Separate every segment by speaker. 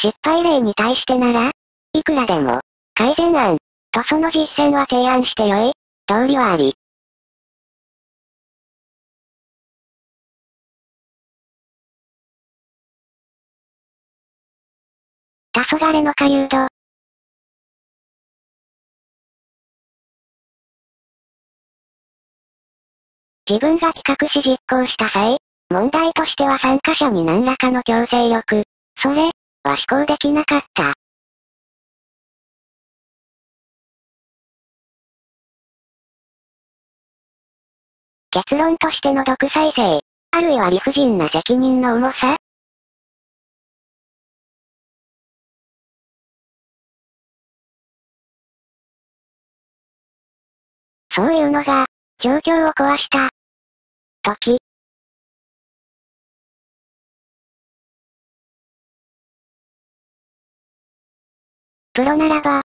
Speaker 1: 失敗例に対してなら、いくらでも、改善案、とその実践は提案してよい、道理はあり。黄昏の狩人。自分が企画し実行した際、問題としては参加者に何らかの強制力、それ、は施行できなかった。結論としての独裁性、あるいは理不尽な責任の重さ。そういうのが、状況を壊した。時。プロならば、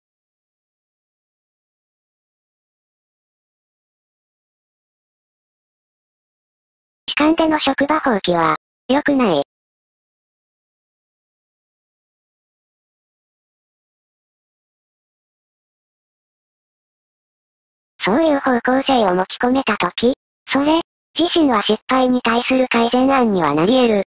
Speaker 1: 痴漢での職場放棄は、良くない。そういう方向性を持ち込めたとき、それ、自身は失敗に対する改善案にはなり得る。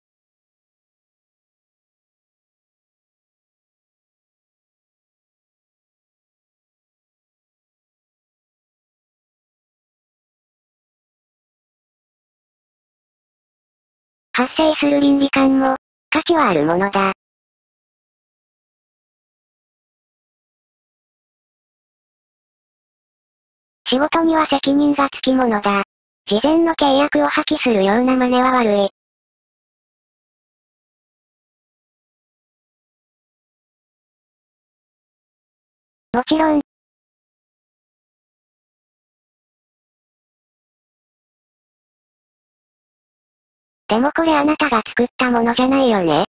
Speaker 1: 発生する倫理観も、価値はあるものだ。仕事には責任がつきものだ。事前の契約を破棄するような真似は悪い。もちろん。でもこれあなたが作ったものじゃないよね。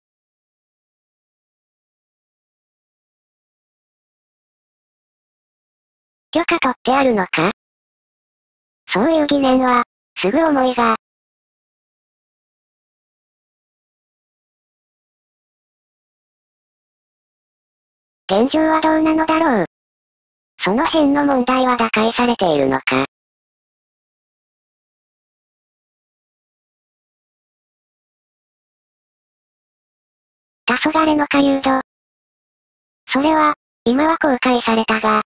Speaker 1: 許可取ってあるのか？そういう疑念は、すぐ思いが。現状はどうなのだろう。その辺の問題は打開されているのか。黄昏の狩人。それは、今は公開されたが、